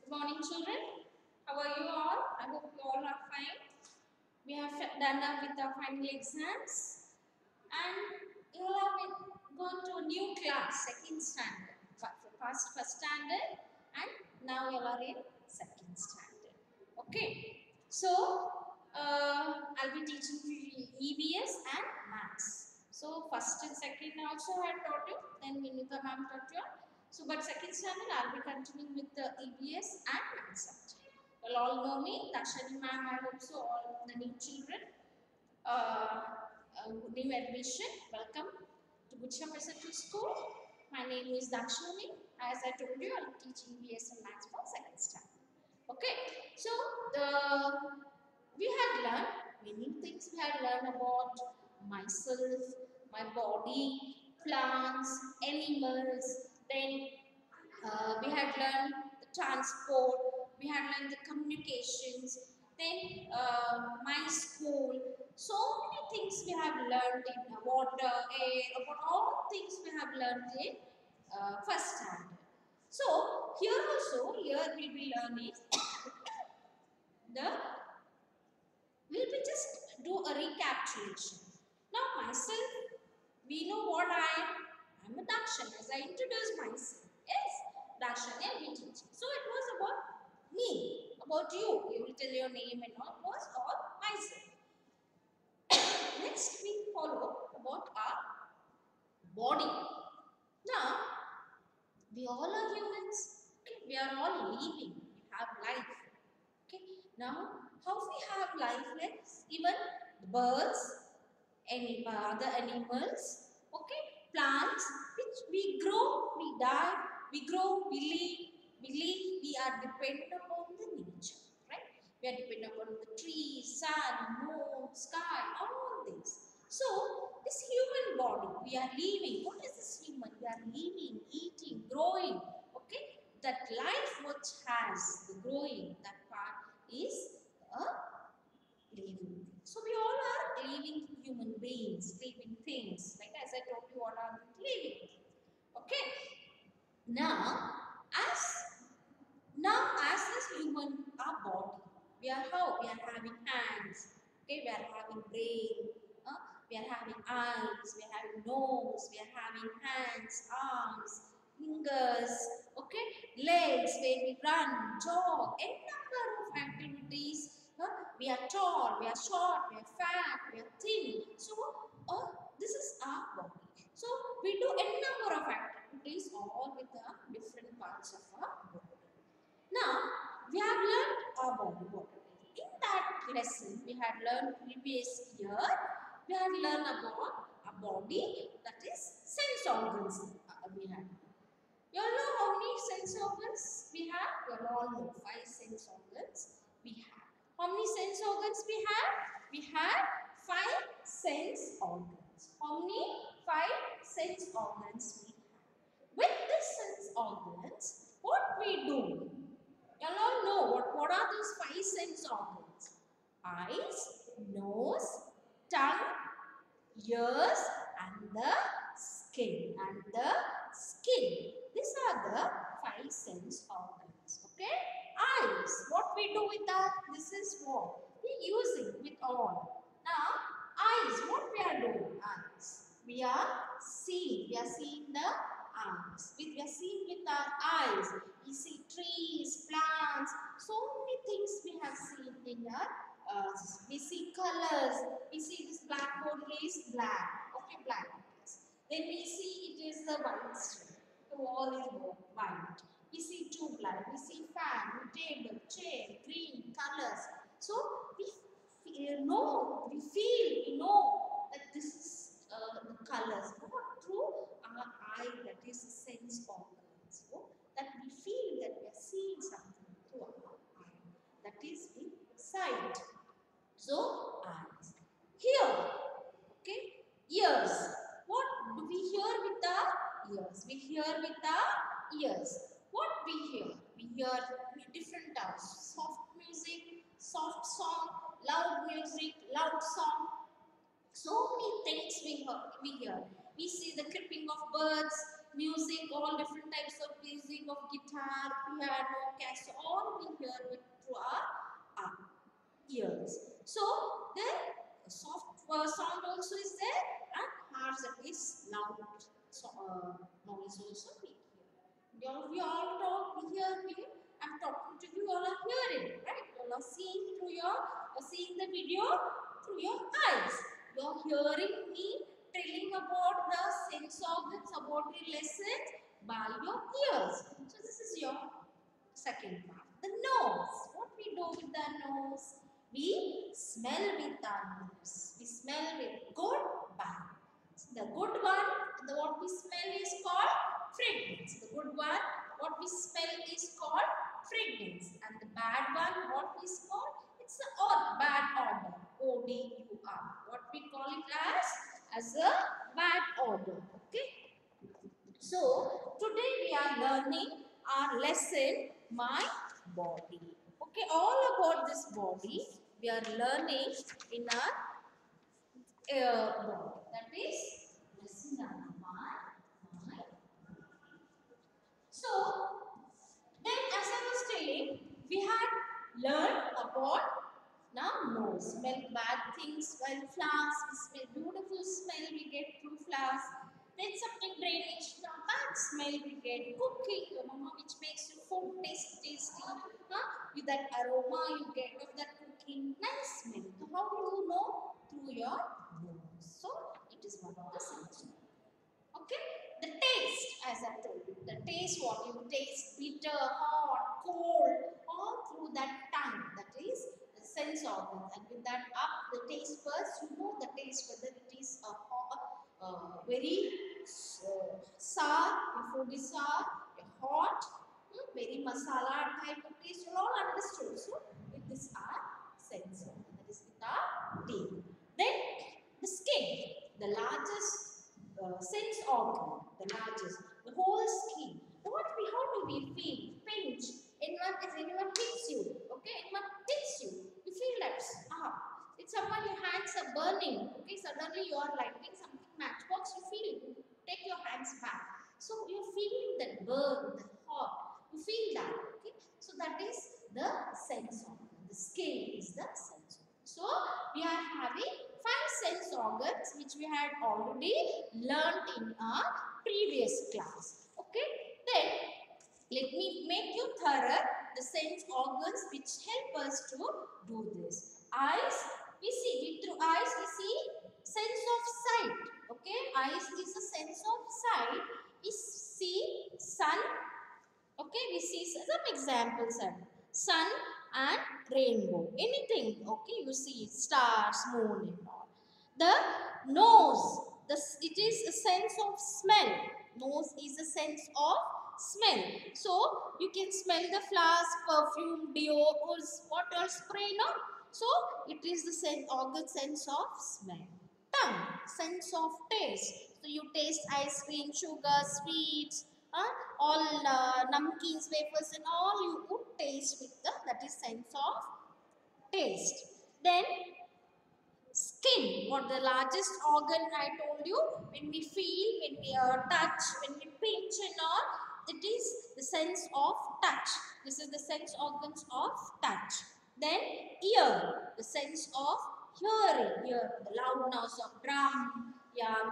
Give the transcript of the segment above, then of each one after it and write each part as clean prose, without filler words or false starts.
Good morning, children. How are you all? I hope you all are fine. We have done up with our final exams, and you all have been gone to a new class, second standard. Past first standard, and now you all are in second standard. Okay. So I'll be teaching you EVS and maths. So first and second also I taught you. Then Vinika ma'am taught you. So, but second standard, I'll be continuing with the EVS and maths subject. You'll all know me, Dakshani ma'am, I hope so, all the new children. New admission, welcome to Butcha Presidential School. My name is Dakshani. As I told you, I'll teach EVS and maths for second standard. Okay, so we had learned many things. We had learned about myself, my body, plants, animals. Then we had learned the transport. We had learned the communications. Then my school. So many things we have learned in water, air, about all things we have learned in first standard. So here also, here we'll be learning the we'll be just do a recapitulation. Now myself, we know what I am. I'm a Dakshan, as I introduced myself. Yes, Dakshan, I will be teaching. So it was about me, about you. You will tell your name and all. It was all myself. Next we follow about our body. Now, we all are humans. Okay? We are all living. We have life. Okay. Now, how we have life? Let's even birds, any other animals, okay, plants, which we grow, we die, we grow, we live, we are dependent upon the nature, right? We are dependent upon the trees, sun, moon, sky, all these. So, this human body, we are living. What is this human? We are living, eating, growing, okay? That life which has the growing, that part is a living. So we all are living human beings, living things. Like as I told you, what are living? Okay. Now, as as this human, our body, we are how? We are having hands. Okay, we are having brain. We are having eyes. We are having nose. We are having hands, arms, fingers. Okay, legs where we run, jog, a number of activities. We are tall, we are short, we are fat, we are thin. So, this is our body. So, we do a number of activities all with the different parts of our body. Now, we have learned our body what it is. In that lesson, we had learned previous year, we had learned about our body, that is sense organs we had. You all know how many sense organs we have? You all know 5 sense organs we have. How many sense organs we have? We have 5 sense organs. How many? 5 sense organs we have. With these sense organs, what we do? You all know what are those 5 sense organs? Eyes, nose, tongue, ears, and the skin. These are the 5 sense organs. Okay? Eyes. What we do with that? This is what we use it with all. Now, eyes. What we are doing? Eyes. We are seeing. We are seeing the eyes. We are seeing with our eyes. We see trees, plants. So many things we have seen in our we see colors. We see this blackboard is black. Okay, black. Then we see it is the white strip. The wall is white. We see tube light. We see fan, table, chair, green colors. So we know, we feel, we know that this is the colors. Not through our eye, that is sense organs. So that we feel that we are seeing something through our eye. That is with sight. So eyes. Here, okay, ears. What do we hear with the ears? We hear with the ears. What we hear? We hear different sounds. Soft music, soft song, loud music, loud song. So many things we hear. We see the creeping of birds. music, all different types of music of guitar, piano, cassette, all we hear through our ears. So the soft sound also is there and harsh, that is loud noise also we hear. We all talk, we hear, I'm talking to you, all are hearing, right? You all are seeing through your, seeing the video through your eyes. You are hearing me telling about the sense organs, about the lessons by your ears. So this is your second part. The nose. What we do with the nose? We smell with our nose. We smell with good, bad. So the good one, what we smell is called fragrance. The good one, what we smell is called fragrance. And the bad one, what is called? It's a bad odor. O-D-U-R. What we call it as a bad odor. Okay. So today we are learning our lesson, my body. Okay, all about this body we are learning in our body. That is lesson number my. So then, as I was telling, we had learned about now nose. Smell bad things while flowers. We smell beautiful smell we get through flowers. Then something drainage. Now bad smell we get. Cooking, your mama, which makes your food tasty. With that aroma you get of that cooking. Nice smell. So how do you know? Through your nose. So it is one of the senses. Okay, the taste, as I told you, the taste, what you taste, bitter, hot, cold, all through that tongue, that is the sense organ. And with that up, the taste first, you know the taste, whether it is a hot, very sour, your food is sour, hot, very masala type of taste, you all understood. So with this our sense organ, that is with our teeth. Then the skin, the largest sense organ, the largest, the whole skin. How do we feel? Pinch. Anyone hits you, okay? Anyone hits you, you feel that it's someone, your hands are burning, okay? Suddenly you are lighting something matchbox, you feel it. You take your hands back. So you're feeling that burn, that hot. You feel that, okay? So that is the sense organ. The skin is the sense organ. So we are having 5 sense organs which we had already learnt in our previous class. Okay, then let me make you thorough the sense organs which help us to do this. Eyes, we see, through eyes we see sense of sight. Okay, eyes is a sense of sight. We see sun. Okay, we see some examples. Sun and rainbow. Anything. Okay, you see stars, moon and all. The nose. It is a sense of smell. Nose is a sense of smell. So you can smell the flowers, perfume, deo, or what else spray, no? So it is the sense of smell. Tongue, sense of taste. So you taste ice cream, sugar, sweets, all namkeens, wafers and all you would taste with that is sense of taste. Then skin, what the largest organ I told you, when we feel, when we touch, when we pinch and all, it is the sense of touch. This is the sense organs of touch. Then ear, the sense of hearing, hear the loudness of drum, yeah,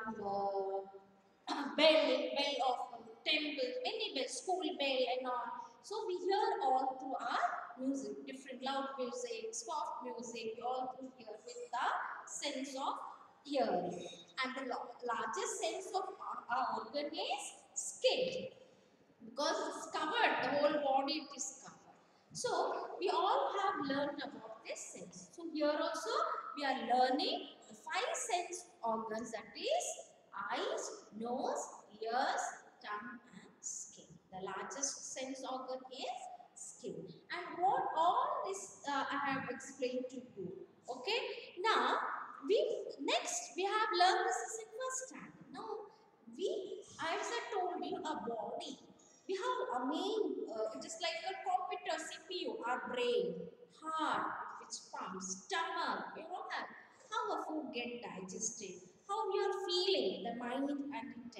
bell of temple, many bells, school bell and all. So we hear all through our music, different loud music, soft music, we all through here with the sense of hearing. And the largest sense of our organ is skin, because it's covered, the whole body it is covered. So we all have learned about this sense. So here also we are learning the 5 sense organs, that is eyes, nose, ears, tongue and skin. The largest sense organ is skin. And what all this I have explained to you. Okay. Now next we have learned this is in first standard. Now as I told you, a body. We have a main, it is like a computer CPU, our brain, heart, which pumps, stomach, we all have. How a food get digested, how we are feeling, the mind and intent,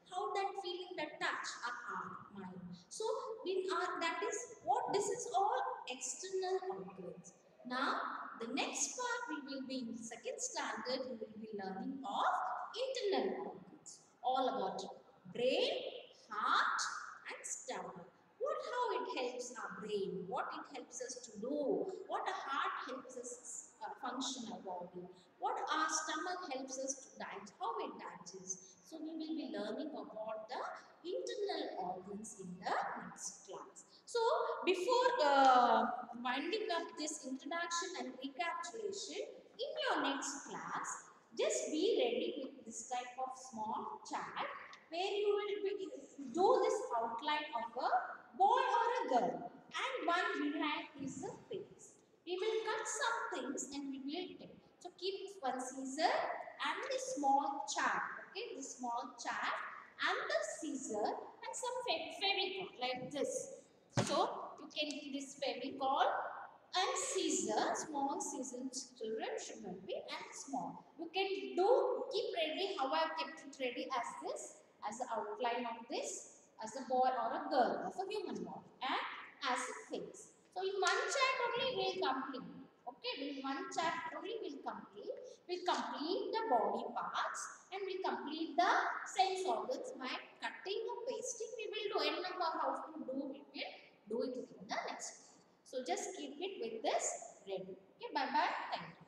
How that feeling, that touch, mind. So in our, that is what this is all external organs. Now the next part we will be in second standard. We will be learning of internal organs. All about brain, heart, and stomach. What how it helps our brain, what it helps us to do, what a heart helps us function our body, what our stomach helps us to digest, how it digests. So we will be learning about the internal organs in the next class. So before winding up this introduction and recapitulation, in your next class, just be ready with this type of small chart where you will do this outline of a boy or a girl, and one behind is a face. We will cut some things and we will take. So keep one scissor and the small chart, okay, the small chart and the scissor and some fevicol like this. So you can get this fevicol and scissor, small scissors, children should not be and small. You can do, keep ready how I have kept it ready as this, as the outline of this, as a boy or a girl, of a human body, and as a face. So in one chat only we will complete. Okay, in one chat only we will complete. We will complete the body parts and we will complete the sense organs by cutting or pasting. We will do n number how to do. We will do it in the next. So just keep it with this ready. Okay, bye bye. Thank you.